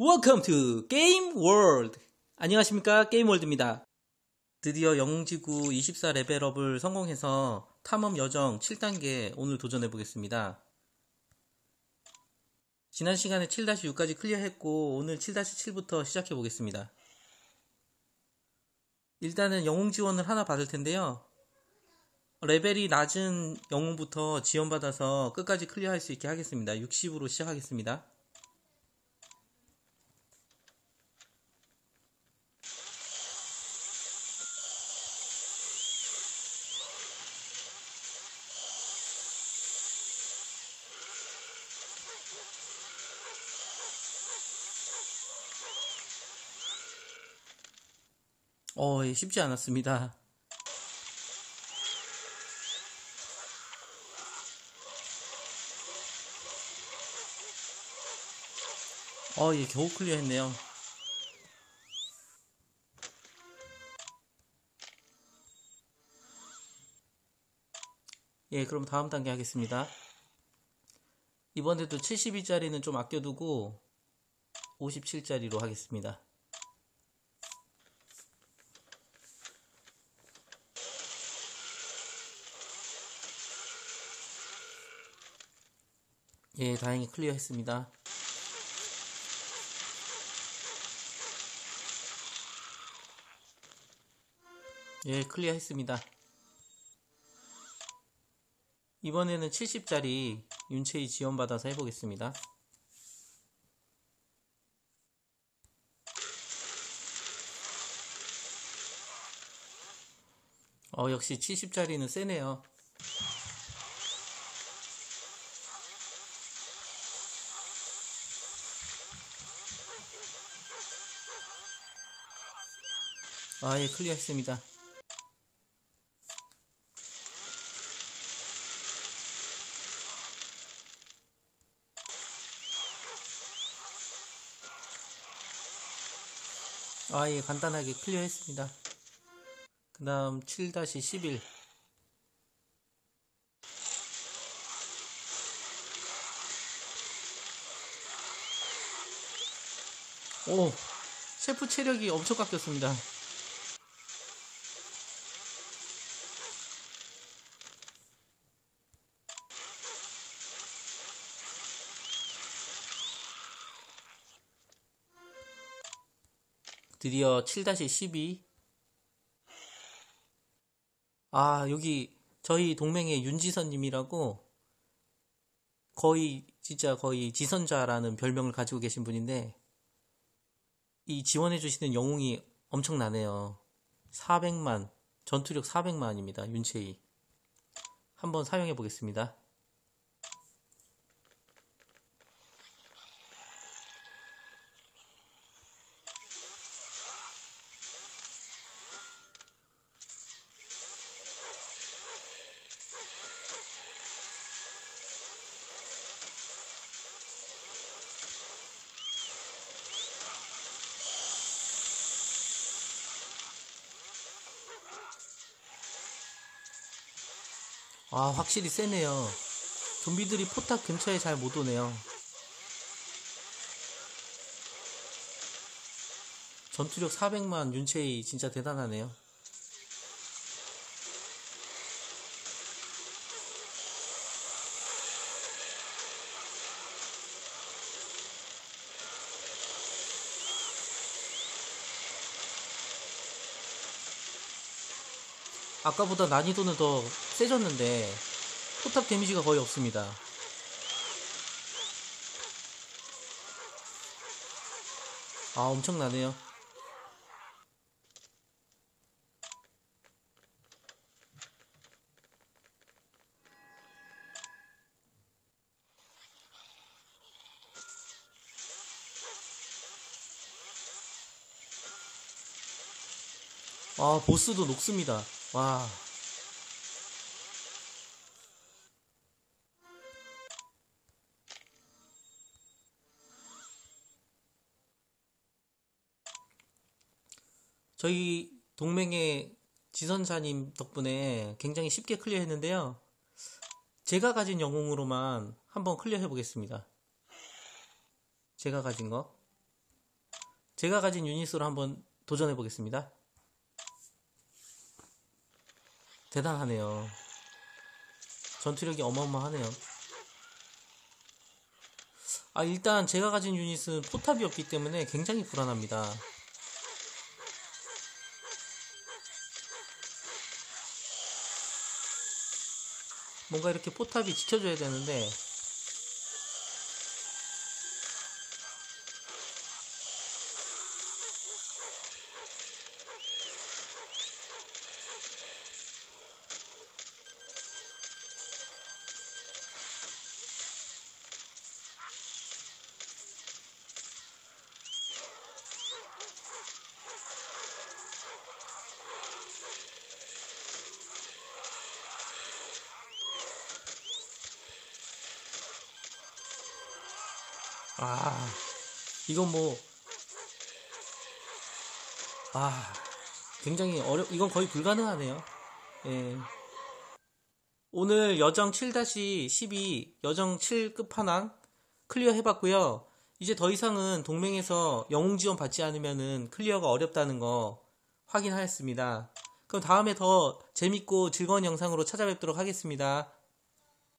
Welcome to Game World. 안녕하십니까, 게임월드입니다. 드디어 영웅지구 24 레벨업을 성공해서 탐험 여정 7단계 오늘 도전해보겠습니다. 지난 시간에 7-6까지 클리어했고 오늘 7-7부터 시작해보겠습니다. 일단은 영웅 지원을 하나 받을 텐데요. 레벨이 낮은 영웅부터 지원받아서 끝까지 클리어할 수 있게 하겠습니다. 60으로 시작하겠습니다. 쉽지 않았습니다. 겨우 클리어 했네요. 그럼 다음 단계 하겠습니다. 이번에도 72짜리는 좀 아껴두고 57짜리로 하겠습니다. 다행히 클리어 했습니다. 클리어 했습니다. 이번에는 70짜리 윤체이 지원받아서 해보겠습니다. 역시 70짜리는 세네요. 클리어 했습니다. 간단하게 클리어 했습니다. 그 다음 7-11. 셰프 체력이 엄청 깎였습니다. 드디어 7-12. 여기 저희 동맹의 윤지선님이라고 거의 지선자라는 별명을 가지고 계신 분인데 이 지원해주시는 영웅이 엄청나네요. 400만, 전투력 400만입니다. 윤체이. 한번 사용해 보겠습니다. 확실히 세네요. 좀비들이 포탑 근처에 잘 못 오네요. 전투력 400만 윤체이 진짜 대단하네요. 아까보다 난이도는 더 세졌는데 포탑 데미지가 거의 없습니다. 엄청나네요. 보스도 녹습니다. 와. 저희 동맹의 지선사님 덕분에 굉장히 쉽게 클리어 했는데요. 제가 가진 영웅으로만 한번 클리어 해보겠습니다. 제가 가진 거. 제가 가진 유닛으로 한번 도전해 보겠습니다. 대단하네요. 전투력이 어마어마하네요. 일단 제가 가진 유닛은 포탑이 없기 때문에 굉장히 불안합니다. 뭔가 이렇게 포탑이 지켜줘야 되는데 이건 뭐 굉장히 이건 거의 불가능하네요. 예. 오늘 여정 7-12 여정 7 끝판왕 클리어 해봤고요. 이제 더 이상은 동맹에서 영웅 지원 받지 않으면은 클리어가 어렵다는 거 확인하였습니다. 그럼 다음에 더 재밌고 즐거운 영상으로 찾아뵙도록 하겠습니다.